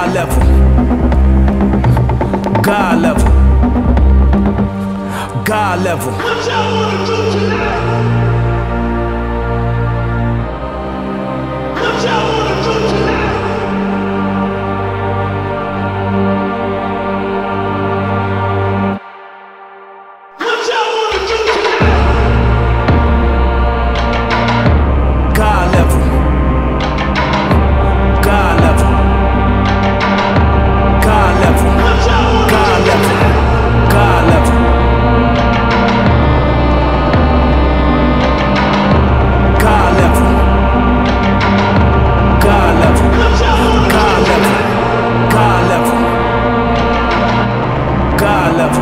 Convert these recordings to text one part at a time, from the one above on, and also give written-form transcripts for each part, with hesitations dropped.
God level, God level, God level. What y'all wanna do tonight? What y'all wanna do tonight? What y'all wanna do tonight? God level, God level, God level, What y'all wanna God do level, tonight? God level, God level, God level, What y'all wanna do God level, tonight? God level, God level,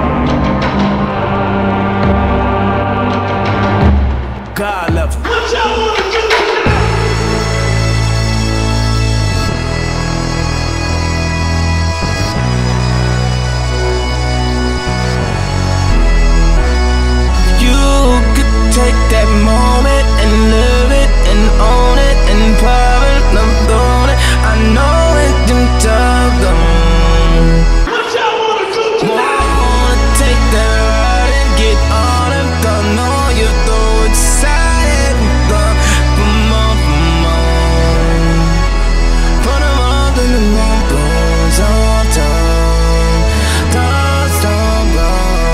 God level. What y'all wanna do tonight? You could take that moment and live it and own it and private love on it. I know it can tug on. What y'all wanna do tonight? Wanna take that ride and get on it. Don't know you though excited. Come on, come on. Put them all in the wrong bones all time. Don't go.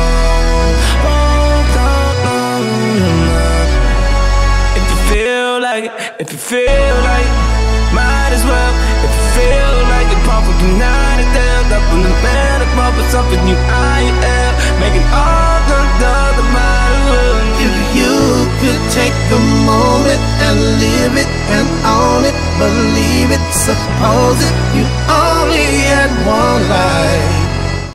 If you feel like might as well. If you feel like you're pumping united down, up on the man above us, up in you I am making all the matter well. If you could take a moment and live it and own it, believe it, suppose it, you